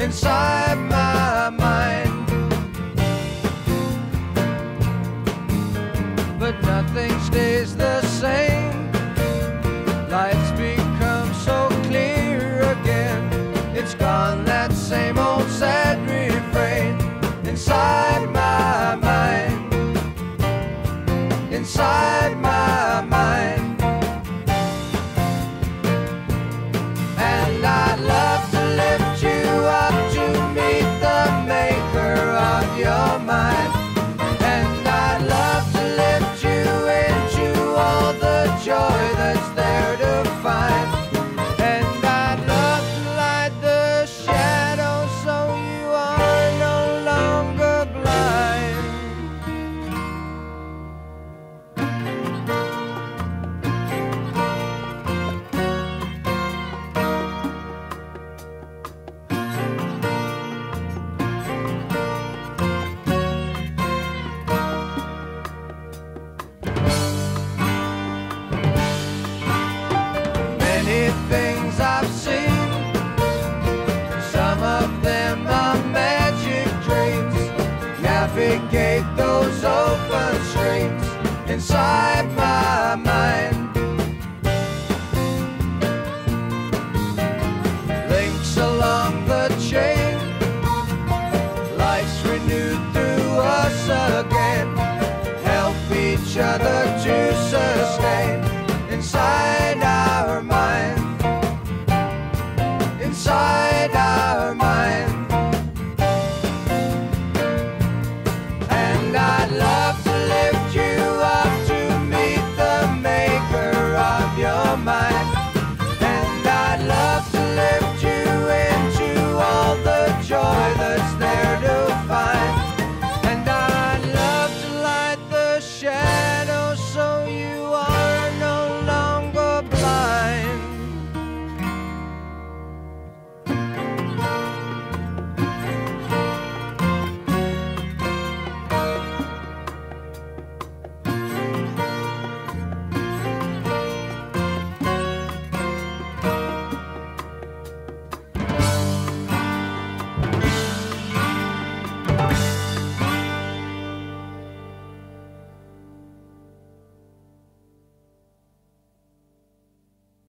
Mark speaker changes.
Speaker 1: inside my mind. But nothing stays the same. Life's become so clear again. It's gone, that same old sad refrain. Inside my mind, inside my mind. And I'd love to lift you up to meet the maker of your mind. And I'd love to lift you into all the joy that's there to find. And I'd love to light the shadows so you are no longer blind. Many things I've seen, some of them are magic dreams. Navigate those open streets inside